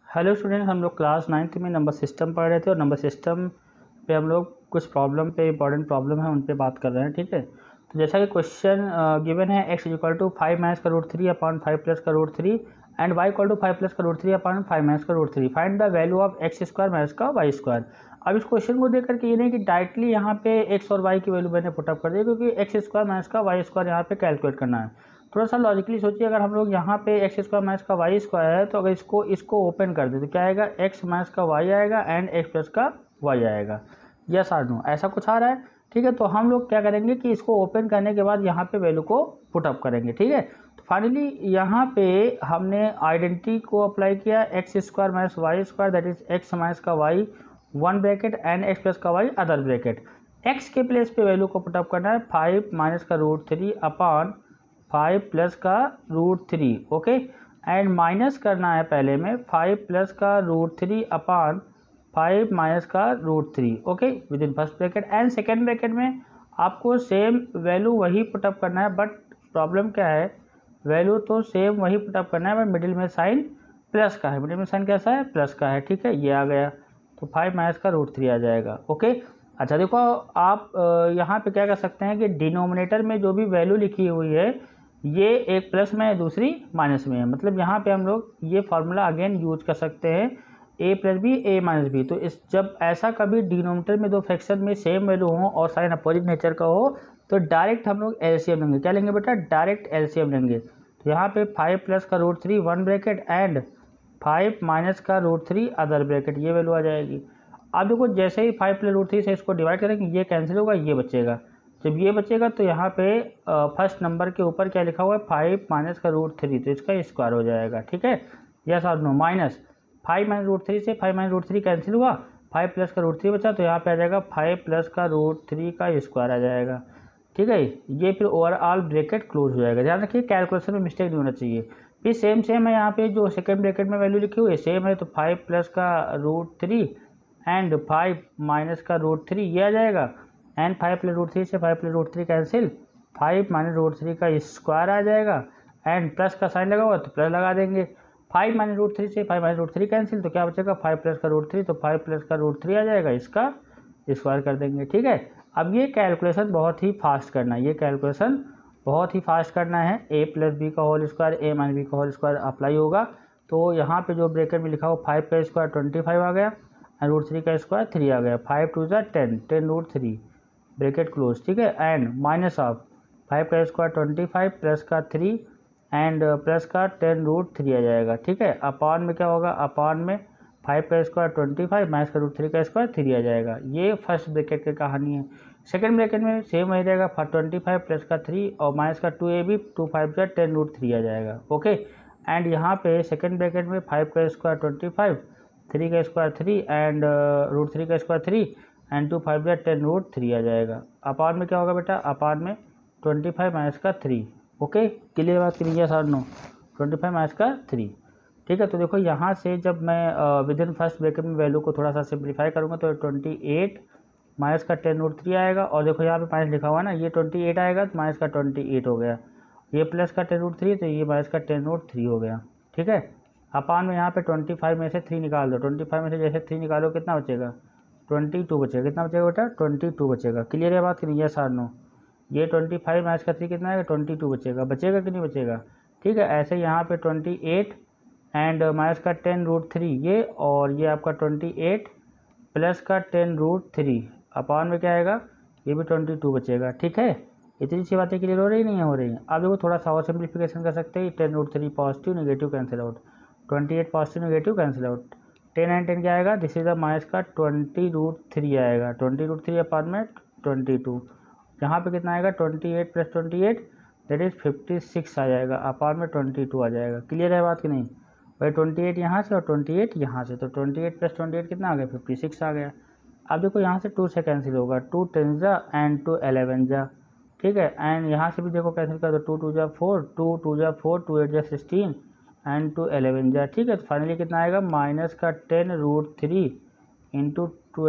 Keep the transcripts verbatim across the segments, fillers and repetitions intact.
Hello student, हम लोग class ninth में नंबर सिस्टम पढ़ रहे थे और नंबर सिस्टम पे हम लोग कुछ प्रॉब्लम पे इंपॉर्टेंट प्रॉब्लम है उन पे बात कर रहे हैं। ठीक है, तो जैसा कि क्वेश्चन गिवन है x equal to five minus का root three upon five plus का root three and y equal to five plus का root three upon five minus का root three, find the value of x square minus का y square. अब इस question को देख करके ये नहीं कि डायरेक्टली यहाँ पे एक्स और वाई की वैल्यू मैंने पुटअप कर दी, क्योंकि एक्स स्क्वायर माइनस का वाई स्क्वायर यहाँ पे कैलकुलेट करना है। थोड़ा सा लॉजिकली सोचिए, अगर हम लोग यहाँ पे एक्स स्क्वायर माइनस का वाई स्क्वायर है तो अगर इसको इसको ओपन कर दे तो क्या आएगा, एक्स माइनस का वाई आएगा एंड एक्स प्लस का वाई आएगा। यस और नो, ऐसा कुछ आ रहा है। ठीक है, तो हम लोग क्या करेंगे कि इसको ओपन करने के बाद यहाँ पे वैल्यू को पुटअप करेंगे। ठीक है, तो फाइनली यहाँ पे हमने आइडेंटिटी को अप्लाई किया, x square minus y square that is x minus का y one bracket and x plus का वाई अदर ब्रैकेट। एक्स के प्लेस पे वैल्यू को पुटअप करना है फाइव माइनस का root three upon five plus का root three. Okay, and minus करना है पहले में फाइव प्लस का root three upon five minus का root three. Okay, within first bracket and second bracket में आपको सेम वैल्यू वही पुटअप करना है, बट प्रॉब्लम क्या है, वैल्यू तो सेम वही पुटअप करना है बट मिडिल में साइन प्लस का है। मिडिल में साइन कैसा है, प्लस का है। ठीक है, ये आ गया तो फाइव माइनस का रूट थ्री आ जाएगा। ओके, अच्छा देखो, आप यहाँ पे क्या कर सकते हैं कि डिनोमिनेटर में जो भी वैल्यू लिखी हुई है ये एक प्लस में है, दूसरी माइनस में है। मतलब यहाँ पे हम लोग ये फार्मूला अगेन यूज कर सकते हैं, a plus b a minus b. तो इस जब ऐसा कभी डिनोमिनेटर में दो फ्रैक्शन में सेम वैल्यू हो और साइन अपोजिट नेचर का हो तो डायरेक्ट हम लोग एलसीएम लेंगे। क्या लेंगे बेटा, डायरेक्ट एलसीएम लेंगे। तो यहाँ पे फाइव प्लस का root three one bracket and five minus का रूट थ्री अदर ब्रैकेट, ये वैल्यू आ जाएगी। अब देखो, जैसे ही फाइव प्लस रूट थ्री से इसको डिवाइड करेंगे ये कैंसिल होगा, ये बचेगा। जब ये बचेगा तो यहाँ पे फर्स्ट नंबर के ऊपर क्या लिखा हुआ है, फाइव माइनस का रूट थ्री, तो इसका स्क्वायर हो जाएगा। ठीक है, यस और no, minus five minus root three से five minus root three cancel हुआ, फाइव प्लस का रूट थ्री बचा तो यहाँ पे आ जाएगा फाइव प्लस का रूट थ्री का स्क्वायर आ जाएगा। ठीक है, ये फिर ओवरऑल ब्रैकेट क्लोज हो जाएगा। ध्यान रखिए कैलकुलेशन में मिस्टेक नहीं होना चाहिए। फिर सेम सेम है, यहाँ पे जो सेकेंड ब्रैकेट में वैल्यू लिखी हुई है सेम है, तो फाइव प्लस का root three and five minus का रूट थ्री ये आ जाएगा and five plus root three से five plus root three cancel, five minus root three का स्क्वायर आ जाएगा एंड प्लस का साइन लगा हुआ तो प्लस लगा देंगे। फाइव माइनस रूट थ्री से five minus root three cancel तो क्या बचेगा, फाइव प्लस का रूट थ्री, तो फाइव प्लस का रूट थ्री आ जाएगा, इसका स्क्वायर कर देंगे। ठीक है, अब ये कैलकुलेशन बहुत ही फास्ट करना है, ये कैलकुलेशन बहुत ही फास्ट करना है। ए प्लस बी का whole square A minus B का होल स्क्वायर अप्लाई होगा, तो यहाँ पे जो ब्रैकेट में लिखा हो फाइव का स्क्वायर ट्वेंटी फाइव आ गया एंड रूट थ्री का स्क्वायर थ्री आ गया, फाइव टू ज़ा ten, ten root three bracket close. ठीक है, एंड माइनस ऑफ फाइव का स्क्वायर ट्वेंटी फाइव प्लस का थ्री एंड प्लस का टेन रूट थ्री आ जाएगा। ठीक है, अपॉन में क्या होगा, अपॉन में फाइव का स्क्वायर ट्वेंटी फाइव माइनस का रूट थ्री का स्क्वायर थ्री आ जाएगा। ये फर्स्ट ब्रैकेट की कहानी है। सेकंड ब्रैकेट में सेम हो जाएगा, ट्वेंटी फाइव प्लस का थ्री और माइनस का two A B, two five का टेन रूट थ्री आ जाएगा। ओके, एंड यहाँ पे सेकंड ब्रैकेट में फाइव का स्क्वायर ट्वेंटी फाइव, थ्री का square three and root three का square three and two five का टेन रूट थ्री आ जाएगा। अपार में क्या होगा बेटा, अपार में ट्वेंटी फाइव माइनस का थ्री। ओके, क्लियर बात करिए sir, no twenty five minus का थ्री। ठीक है, तो देखो यहाँ से जब मैं विद इन फर्स्ट ब्रैकेट में वैल्यू को थोड़ा सा सिंप्लीफाई करूँगा तो ट्वेंटी एट माइनस का टेन रूट थ्री आएगा, और देखो यहाँ पे माइनस लिखा हुआ है ना, ये ट्वेंटी एट आएगा तो माइनस का ट्वेंटी एट हो गया, ये प्लस का टेन रूट थ्री तो ये माइनस का टेन रूट थ्री हो गया। ठीक है, अपान में यहाँ पे ट्वेंटी फाइव में से थ्री निकाल दो, ट्वेंटी फाइव में से जैसे थ्री निकालो कितना बचेगा, ट्वेंटी टू बचेगा। कितना बचेगा बेटा, ट्वेंटी टू बचेगा। क्लियर है बात करिए, यस और नो। ये ट्वेंटी फाइव माइनस का थ्री कितना आएगा, ट्वेंटी टू बचेगा। बचेगा कि नहीं बचेगा। ठीक है, ऐसे यहाँ पे ट्वेंटी एट एंड माइनस का टेन रूट थ्री ये, और ये आपका ट्वेंटी एट प्लस का टेन रूट थ्री अपान में क्या आएगा, ये भी ट्वेंटी टू बचेगा। ठीक है, इतनी सी बातें क्लियर हो रही नहीं हो रही हैं। अब देखो थोड़ा सा और सिंप्लीफिकेशन कर सकते हैं, ten root three positive negative cancel out, twenty eight positive negative cancel out, ten and ten क्या आएगा, दिस इज द माइनस का ट्वेंटी रूट थ्री आएगा, ट्वेंटी रूट थ्री अपान में ट्वेंटी टू, यहाँ पे कितना आएगा, twenty eight plus twenty eight that is fifty six आ जाएगा, अपान में ट्वेंटी टू आ जाएगा। क्लियर है बात कि नहीं भाई, ट्वेंटी एट यहाँ से और ट्वेंटी एट यहाँ से, तो twenty eight plus twenty eight कितना आ गया, फिफ्टी सिक्स आ गया। अब देखो यहाँ से टू से कैंसिल होगा, टू टेन जा एंड टू एलेवन जा। ठीक है, एंड यहाँ से भी देखो कैंसिल कर दो, टू टू जा फोर, टू टू जा फोर, टू एट जा सिक्सटीन एंड टू एलेवन जा। ठीक है, तो फाइनली कितना आएगा, माइनस का ten root three into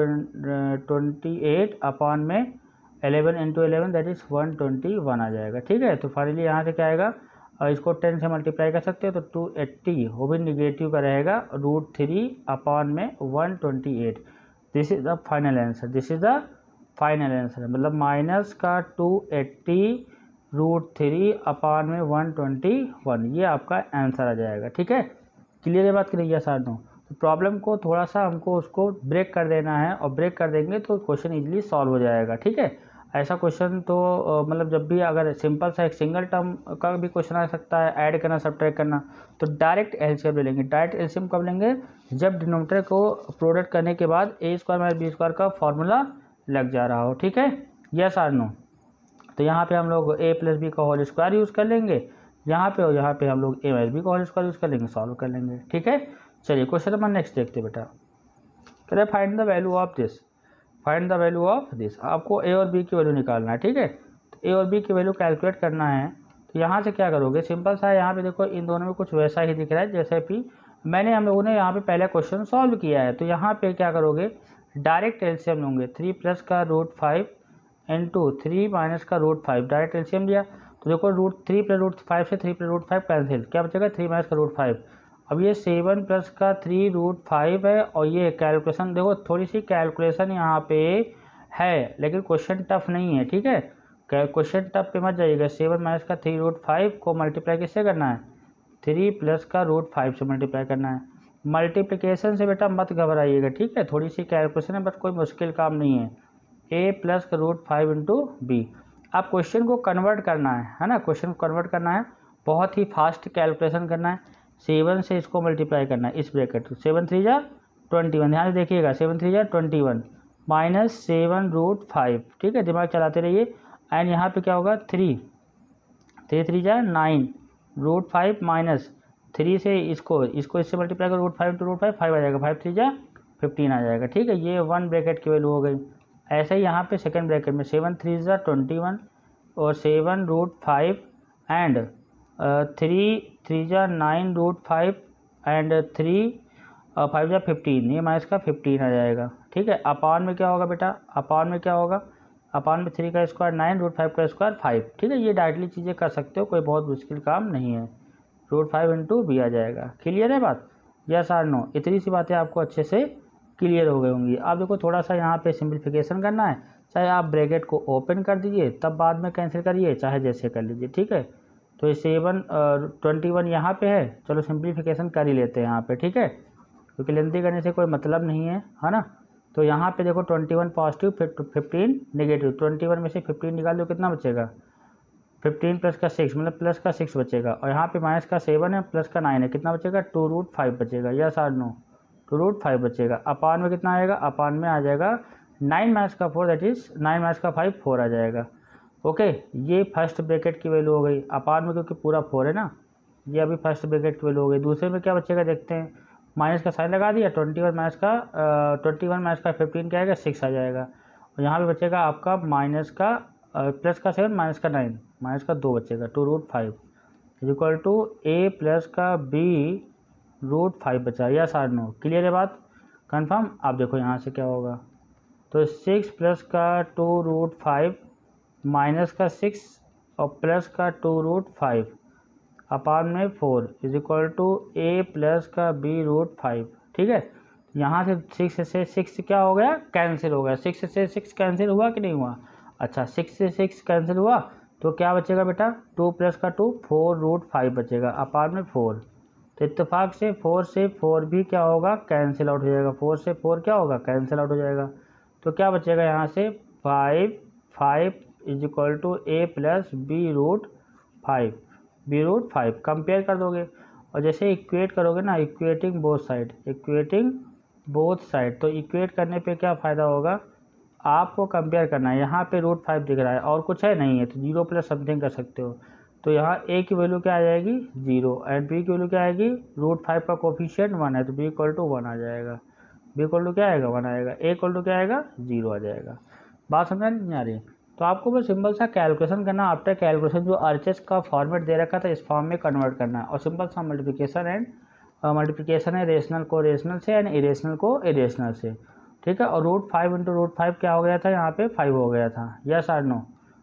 twenty eight upon में eleven into eleven that is one twenty one आ जाएगा। ठीक है, तो फाइनली यहाँ से क्या आएगा, और इसको टेन से मल्टीप्लाई कर सकते हो तो टू एट्टी वो भी निगेटिव का रहेगा रूट थ्री अपॉन में one twenty eight. This is the final answer, this is the final answer, मतलब माइनस का two eighty root three upon में वन ट्वेंटी वन, ये आपका आंसर आ जाएगा। ठीक है, क्लियर है बात करिए साथ दो। तो प्रॉब्लम को थोड़ा सा हमको उसको ब्रेक कर देना है और ब्रेक कर देंगे तो क्वेश्चन इजीली सॉल्व हो जाएगा। ठीक है, ऐसा क्वेश्चन तो मतलब जब भी अगर सिंपल सा एक सिंगल टर्म का भी क्वेश्चन आ सकता है, ऐड करना सब्ट्रैक्ट करना, तो डायरेक्ट एलसीएम ले लेंगे। डायरेक्ट एलसीएम कब लेंगे? जब डिनोमिनेटर को प्रोडक्ट करने के बाद A square minus B square का फॉर्मूला लग जा रहा हो। ठीक है, यस और नो। तो यहाँ पे हम लोग ए प्लस बी का होल स्क्वायर यूज़ कर लेंगे यहाँ पे, और यहाँ पे हम लोग ए माइनस बी का होल स्क्वायर यूज़ कर लेंगे, सॉल्व कर लेंगे। ठीक है, चलिए क्वेश्चन नंबर नेक्स्ट देखते बेटा। कह रहे find the value of this, find the value of this, आपको ए और बी की वैल्यू निकालना है। ठीक है, तो ए और बी की वैल्यू कैलकुलेट करना है। तो यहाँ से क्या करोगे, सिंपल सा है, यहाँ पे देखो इन दोनों में कुछ वैसा ही दिख रहा है जैसे कि मैंने हम लोगों ने यहाँ पे पहला क्वेश्चन सॉल्व किया है। तो यहाँ पे क्या करोगे, डायरेक्ट एलसीएम लूँगे, थ्री प्लस का root five into three minus का रूट फाइव, डायरेक्ट एलसीएम लिया। तो देखो root three plus root five से three plus root five cancel, क्या बचेगा थ्री माइनस का रूट फाइव। अब ये सेवन प्लस का थ्री रूट फाइव है, और ये कैलकुलेशन देखो थोड़ी सी कैलकुलेशन यहाँ पे है, लेकिन क्वेश्चन टफ नहीं है। ठीक है, क्वेश्चन टफ पे मत जाइएगा। सेवन माइनस का थ्री रूट फाइव को मल्टीप्लाई किससे करना है, थ्री प्लस का रूट फाइव से मल्टीप्लाई करना है। मल्टीप्लिकेशन से बेटा मत घबराइएगा। ठीक है, थोड़ी सी कैलकुलेशन है, बट कोई मुश्किल काम नहीं है। ए प्लस का रूट फाइव इंटू बी, आप क्वेश्चन को कन्वर्ट करना है है ना, क्वेश्चन को कन्वर्ट करना है, बहुत ही फास्ट कैलकुलेशन करना है। सेवन से इसको मल्टीप्लाई करना है इस ब्रैकेट, सेवन थ्री जा ट्वेंटी वन, ध्यान से देखिएगा, सेवन थ्री जा twenty one minus seven root five. ठीक है, दिमाग चलाते रहिए। एंड यहाँ पे क्या होगा, थ्री थ्री थ्री जा nine root five minus three से इसको इसको इससे मल्टीप्लाई करो, root five two root five, five आ जाएगा, फाइव थ्री जा फिफ्टीन आ जाएगा। ठीक है, ये वन ब्रैकेट की वैल्यू हो गई। ऐसे ही यहाँ पे सेकंड ब्रैकेट में सेवन थ्री जा ट्वेंटी वन और seven root five and three three जा nine root five and three five जा फिफ्टीन, ये माइनस का फिफ्टीन आ जाएगा। ठीक है, अपान में क्या होगा बेटा, अपान में क्या होगा, अपान में थ्री का स्क्वायर नाइन रूट फाइव का स्क्वायर फाइव। ठीक है, ये डायरेक्टली चीज़ें कर सकते हो, कोई बहुत मुश्किल काम नहीं है। रूट फाइव इंटू बी आ जाएगा। क्लियर है बात, यस और नो? इतनी सी बातें आपको अच्छे से क्लियर हो गई होंगी। आप देखो थोड़ा सा यहाँ पे सिंप्लीफिकेशन करना है, चाहे आप ब्रैकेट को ओपन कर दीजिए तब बाद में कैंसिल करिए, चाहे जैसे कर लीजिए। ठीक है, तो ये सेवन ट्वेंटी वन यहाँ पे है, चलो सिंप्लीफिकेशन कर ही लेते हैं यहाँ पे। ठीक है, क्योंकि लेंथी करने से कोई मतलब नहीं है, है ना। तो यहाँ पे देखो twenty one positive fifteen negative, twenty one में से फिफ्टीन निकाल दो, कितना बचेगा, फिफ्टीन प्लस का सिक्स, मतलब प्लस का सिक्स बचेगा। और यहाँ पे माइनस का सेवन है, प्लस का नाइन है, कितना बचेगा, टू रूट फाइव बचेगा। यस और नो, टू रूट फाइव बचेगा। अपान में कितना आएगा, अपान में आ जाएगा नाइन माइनस का four, that is nine minus का फाइव, फोर आ जाएगा। ओके, ये फर्स्ट ब्रैकेट की वैल्यू हो गई। अपान में क्योंकि पूरा फोर है ना, ये अभी फर्स्ट ब्रैकेट की वैल्यू हो गई। दूसरे में क्या बचेगा देखते हैं, माइनस का साइन लगा दिया, ट्वेंटी वन माइनस का ट्वेंटी वन माइनस का फिफ्टीन क्या आएगा, सिक्स आ जाएगा। और यहाँ पे बचेगा आपका माइनस का प्लस का सेवन माइनस का नाइन, माइनस का दो बचेगा, two root five is equal to A plus का बी रूट फाइव बचा। यस और नो, क्लियर है बात, कंफर्म। आप देखो यहाँ से क्या होगा, तो सिक्स प्लस का टू रूट फाइव माइनस का सिक्स और प्लस का टू रूट फाइव अपान में four is equal to A plus का बी रूट फाइव। ठीक है, यहाँ से सिक्स से सिक्स क्या हो गया, कैंसिल हो गया। सिक्स से सिक्स कैंसिल हुआ कि नहीं हुआ, अच्छा सिक्स से सिक्स कैंसिल हुआ, तो क्या बचेगा बेटा, टू प्लस का टू, फोर रूट फाइव बचेगा अपान में फोर। तो इत्तेफाक से फोर से फोर भी क्या होगा, कैंसिल आउट हो जाएगा। फोर से फोर क्या होगा, कैंसिल आउट हो जाएगा। तो क्या बचेगा यहाँ से, five five is equal to A plus B root five, B root five compare कर दोगे। और जैसे इक्वेट करोगे ना, equating both side, equating both side, तो इक्वेट करने पे क्या फ़ायदा होगा, आपको कंपेयर करना है। यहाँ पे रूट फाइव दिख रहा है और कुछ है नहीं है, तो जीरो प्लस समथिंग कर सकते हो। तो यहाँ ए की वैल्यू क्या आ जाएगी, जीरो, एंड बी की वैल्यू क्या आएगी, रूट फाइव का कोफिशिएंट वन है, तो बी इक्वल टू वन आ जाएगा। बी इक्वल टू क्या आएगा, वन आएगा। ए इक्वल टू क्या आएगा, जीरो आ जाएगा। बात समझ नहीं आ रही, तो आपको बस सिंपल सा कैलकुलेशन करना, आफ्टर कैलकुलेशन जो आरएचएस का फॉर्मेट दे रखा था इस फॉर्म में कन्वर्ट करना है, और सिंपल सा मल्टीप्लिकेशन एंड मल्टीप्लिकेशन है रेशनल को रेशनल से एंड इरेशनल को इरेशनल से। ठीक है, और root five into root five क्या हो गया था, यहाँ पे फाइव हो गया था। यस और नो,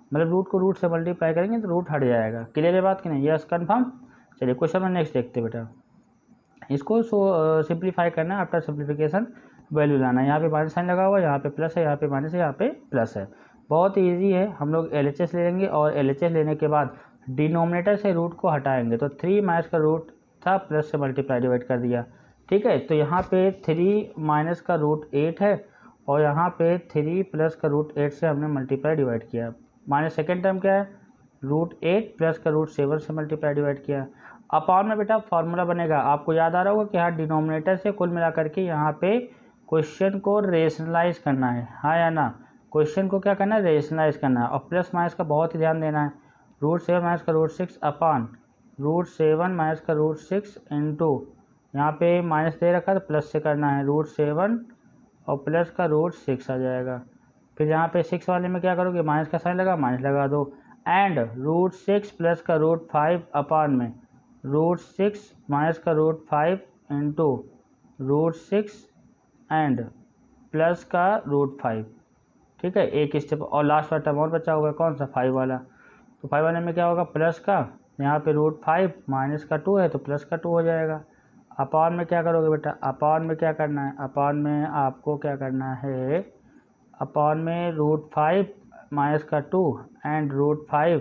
मतलब रूट को रूट से मल्टीप्लाई करेंगे तो रूट हट जाएगा। क्लियर है बात कि नहीं? Yes confirm. चलिए क्वेश्चन में नेक्स्ट देखते बेटा। इसको सो सिंप्लीफाई करना है, आफ्टर सिंप्लीफिकेशन वैल्यू लाना है। यहाँ पे माइनस साइन लगा हुआ है, यहाँ पे प्लस है, यहाँ पे माइनस है, यहाँ पे प्लस है। बहुत ईजी है। हम लोग एल एच एस ले लेंगे और एल एच एस लेने के बाद डिनोमिनेटर से रूट को हटाएंगे। तो थ्री माइनस का रूट था, प्लस से मल्टीप्लाई डिवाइड कर दिया। ठीक है, तो यहाँ पे थ्री माइनस का रूट एट है और यहाँ पे थ्री प्लस का रूट एट से हमने मल्टीप्लाई डिवाइड किया। माइनस सेकेंड टर्म क्या है? रूट एट प्लस का रूट सेवन से मल्टीप्लाई डिवाइड किया। अपॉन में बेटा फॉर्मूला बनेगा, आपको याद आ रहा होगा कि हाँ डिनोमिनेटर से कुल मिला करके यहाँ पे क्वेश्चन को रेशनलाइज करना है, हाँ या ना? क्वेश्चन को क्या करना है? रेशनलाइज करना है। और प्लस माइनस का बहुत ही ध्यान देना है। रूट सेवन माइनस का root six upon root seven minus का रूट सिक्स इंटू यहाँ पे माइनस दे रखा है तो प्लस से करना है, रूट सेवन और प्लस का रूट सिक्स आ जाएगा। फिर यहाँ पे सिक्स वाले में क्या करोगे? माइनस का साइन लगा, माइनस लगा दो। एंड रूट सिक्स प्लस का रूट फाइव अपॉन में रूट सिक्स माइनस का root five into root six and plus का रूट फाइव। ठीक है, एक स्टेप और लास्ट वाला टर्म और बचा होगा, कौन सा? फाइव वाला। तो फाइव वाले में क्या होगा? प्लस का, यहाँ पे रूट फाइव माइनस का टू है तो प्लस का टू हो जाएगा। अपॉन में क्या करोगे बेटा? अपॉन में क्या करना है? अपॉन में आपको क्या करना है? अपॉन में रूट फाइव माइनस का two and root five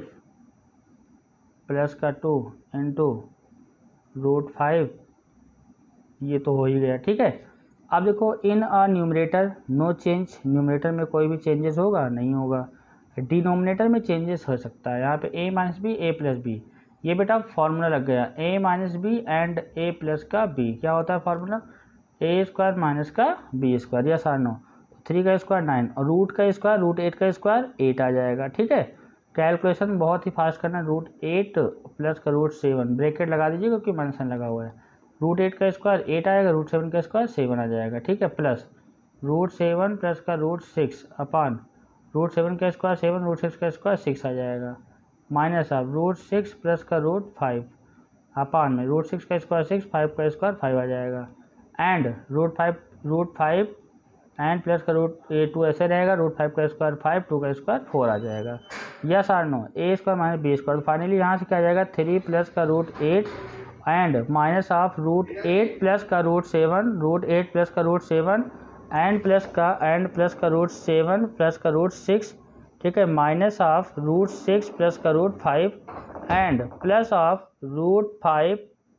plus का टू इंटू रूट फाइव, ये तो हो ही गया। ठीक है, अब देखो in uh numerator no change, numerator में कोई भी चेंजेस होगा? नहीं होगा। डिनोमिनेटर में चेंजेस हो सकता है। यहाँ पे A minus B, A plus B, ये बेटा फार्मूला लग गया, A minus B and A plus का बी। क्या होता है फार्मूला? ए स्क्वायर माइनस का बी स्क्वायर, या सार नो। थ्री का स्क्वायर नाइन और रूट का स्क्वायर, रूट एट का स्क्वायर एट आ जाएगा। ठीक है, कैलकुलेशन बहुत ही फास्ट करना। रूट एट प्लस का रूट सेवन, ब्रैकेट लगा दीजिए क्योंकि माइनस लगा हुआ है। रूट एट का स्क्वायर एट आएगा, रूट सेवन का स्क्वायर सेवन आ जाएगा। ठीक है, प्लस रूट सेवन प्लस का root six upon root seven का स्क्वायर सेवन, रूट सिक्स का स्क्वायर सिक्स आ जाएगा। Minus of root six plus का रूट फाइव अपॉन में रूट सिक्स का स्क्वायर सिक्स, फाइव का स्क्वायर फाइव आ जाएगा। And root five root five and plus का रूट ए टू ऐसे रहेगा, रूट फाइव का स्क्वायर फाइव, टू का स्क्वायर फोर आ जाएगा। Yes or no? A square minus B square. Finally यहाँ से क्या आ जाएगा? थ्री प्लस का root eight and minus of root eight plus का root seven, root eight plus का रूट सेवन एंड प्लस का एंड प्लस का रूट सेवन प्लस का रूट सिक्स। ठीक है, minus of root six plus का root five and plus of root five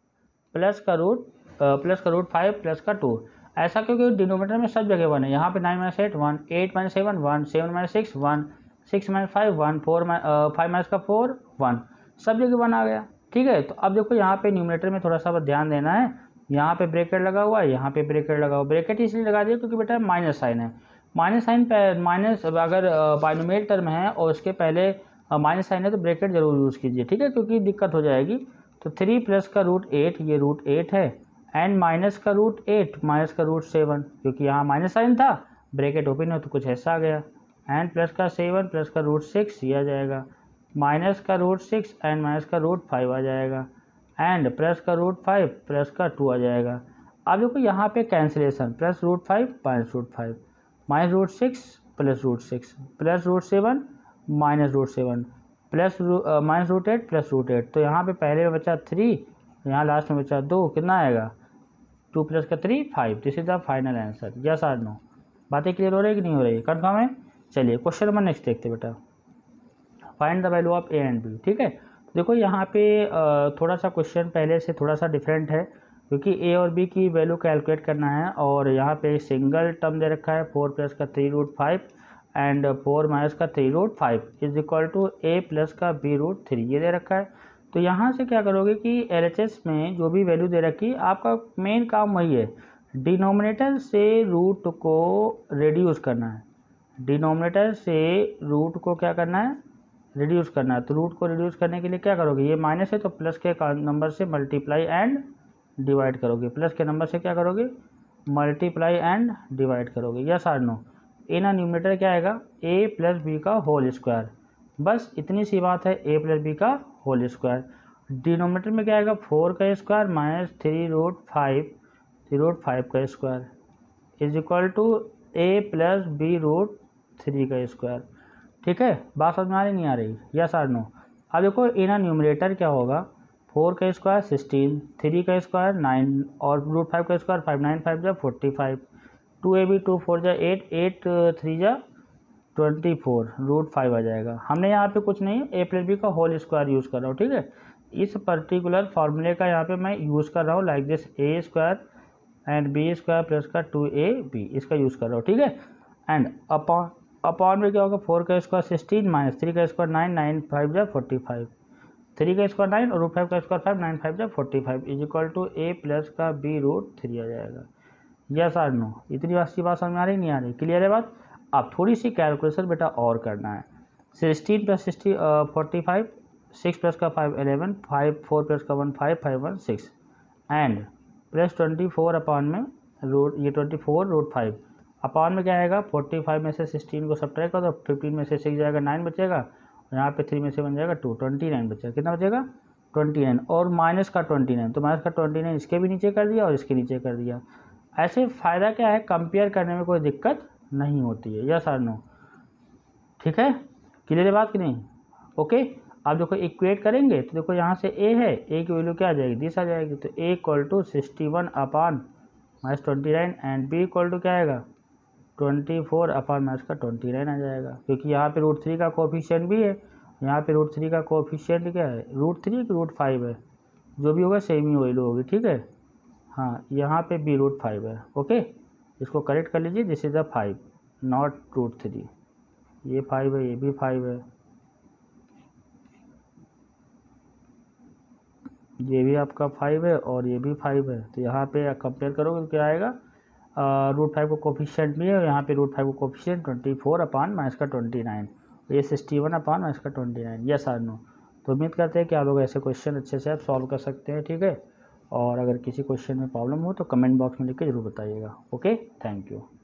plus का root plus का root five plus का टू। ऐसा क्योंकि डिनोमिनेटर में सब जगह वन है। यहाँ पे nine minus eight one, eight minus seven one, seven minus six one, six minus five one, four five minus का फोर वन, सब जगह वन आ गया। ठीक है, तो अब देखो यहाँ पे न्यूमरेटर में थोड़ा सा ध्यान देना है। यहाँ पे ब्रैकेट लगा हुआ है, यहाँ पे ब्रैकेट लगा हुआ। ब्रैकेट इसलिए लगा दिया क्योंकि बेटा माइनस साइन है। माइनस साइन पे माइनस अगर बाइनोमियल टर्म है और उसके पहले माइनस साइन है तो ब्रैकेट जरूर यूज़ कीजिए। ठीक है, क्योंकि दिक्कत हो जाएगी। तो थ्री प्लस का रूट एट, ये रूट एट है एंड माइनस का रूट एट माइनस का रूट सेवन, क्योंकि यहाँ माइनस साइन था, ब्रैकेट ओपन है तो कुछ ऐसा आ गया। एंड प्लस का सेवन प्लस का रूट सिक्स, ये आ जाएगा। माइनस का रूट सिक्स एंड माइनस का रूट फाइव आ जाएगा। एंड प्लस का रूट फाइव प्लस का टू आ जाएगा। अब देखो यहाँ पे cancellation, plus root five minus root five, minus root six plus root six, plus root seven minus root seven, plus minus root eight plus root eight. तो यहाँ पे पहले में बचा थ्री, यहाँ लास्ट में बचा दो, कितना आएगा? टू प्लस का three five. This is the final answer. Yes or no? बातें क्लियर हो रही है कि नहीं हो रही है? कन्फर्म है? चलिए क्वेश्चन नंबर नेक्स्ट देखते बेटा। Find the value of a and b. ठीक है, तो देखो यहाँ पे थोड़ा सा क्वेश्चन पहले से थोड़ा सा डिफरेंट है, क्योंकि ए और बी की वैल्यू कैलकुलेट करना है। और यहाँ पे सिंगल टर्म दे रखा है, फोर प्लस का three root five and four minus का three root five is equal to A plus का बी रूट थ्री, ये दे रखा है। तो यहाँ से क्या करोगे कि एल एच एस में जो भी वैल्यू दे रखी, आपका मेन काम वही है, डिनोमिनेटर से रूट को रिड्यूस करना है। डिनोमिनेटर से रूट को क्या करना है? रिड्यूस करना है। तो रूट को रिड्यूस करने के लिए क्या करोगे? ये माइनस है तो प्लस के नंबर से मल्टीप्लाई एंड डिवाइड करोगे। प्लस के नंबर से क्या करोगे? मल्टीप्लाई एंड डिवाइड करोगे। Yes or no? ए ना न्यूमरेटर क्या आएगा? ए प्लस बी का होल स्क्वायर। बस इतनी सी बात है, ए प्लस बी का होल स्क्वायर। डिनोमिनेटर में क्या आएगा? फोर का square minus three root five, three root five का square is equal to A plus B root three का स्क्वायर। ठीक है, बात समझ में आ रही नहीं आ रही, यस और नो। अब देखो इनर न्यूमरेटर क्या होगा, फोर का स्क्वायर सिक्सटीन, थ्री का स्क्वायर नाइन और रूट फाइव का स्क्वायर फाइव, नाइन फाइव जा forty five, two A B two four जा एट, एट थ्री जा ट्वेंटी फोर, रूट फाइव आ जाएगा। हमने यहाँ पे कुछ नहीं ए प्लस बी का होल स्क्वायर यूज़ कर रहा हूँ, ठीक है। इस पर्टिकुलर फार्मूले का यहाँ पे मैं यूज़ कर रहा हूँ like this, a square and b square plus का टू ए बी, इसका यूज़ कर रहा हूँ, ठीक है। एंड अपॉन अपॉन में क्या होगा, फोर का स्क्वायर सिक्सटीन माइनस थ्री का स्क्वायर नाइन, नाइन फाइव जा फोर्टी फाइव, थ्री का स्क्वायर नाइन और रूट फाइव का स्क्वायर फाइव, नाइन फाइव जा forty five is equal to A plus का बी रूट थ्री आ जाएगा। यस और नो, इतनी बात सी बात समझ में आ रही नहीं आ रही, क्लियर है बात। अब थोड़ी सी कैलकुलेशन बेटा और करना है। Sixteen plus sixty forty five, six plus का five eleven, five four plus का one five, five one six and plus twenty four upon में रूट, ये twenty four root five upon में क्या आएगा, फोर्टी फाइव में से सिक्सटीन को सब्ट्रैक्ट करो तो फिफ्टीन में से सिक्स जाएगा, नाइन बचेगा, यहाँ पे थ्री में से बन जाएगा टू, ट्वेंटी नाइन बचेगा। कितना बचेगा, ट्वेंटी नाइन और माइनस का ट्वेंटी नाइन, तो माइनस का ट्वेंटी नाइन इसके भी नीचे कर दिया और इसके नीचे कर दिया। ऐसे फ़ायदा क्या है, कंपेयर करने में कोई दिक्कत नहीं होती है, यस और नो, ठीक है, क्लियर है बात कि नहीं। ओके, अब देखो इक्वेट करेंगे तो देखो यहाँ से ए है, ए की वैल्यू क्या आ जाएगी, दिस आ जाएगी, तो a equal to sixty one upon minus twenty nine and b equal to क्या आएगा, ट्वेंटी फोर अपान माइनस का ट्वेंटी नाइन आ जाएगा, क्योंकि यहाँ पे रूट थ्री का कोफिशिएंट भी है, यहाँ पे रूट थ्री का कोफिशिएंट क्या है, रूट थ्री की रूट फाइव है, जो भी होगा सेम ही वैल्यू होगी, ठीक है। हाँ, यहाँ पे बी रूट फाइव है, ओके, इसको करेक्ट कर लीजिए, this is the five not root three, ये फाइव है, ये भी फाइव है, ये भी आपका फाइव है और ये भी फाइव है, तो यहाँ पे कंपेयर करोगे तो क्या आएगा, रूट फाइव को कोफिशिएंट भी है और यहाँ पे रूट फाइव को coefficient twenty four upon minus का ट्वेंटी नाइन, ये सिक्सटी वन अपान माइनस का ट्वेंटी नाइन, यस और नो। तो उम्मीद करते हैं कि आप लोग ऐसे क्वेश्चन अच्छे से आप सॉल्व कर सकते हैं, ठीक है। और अगर किसी क्वेश्चन में प्रॉब्लम हो तो कमेंट बॉक्स में लिख के जरूर बताइएगा। Okay, thank you.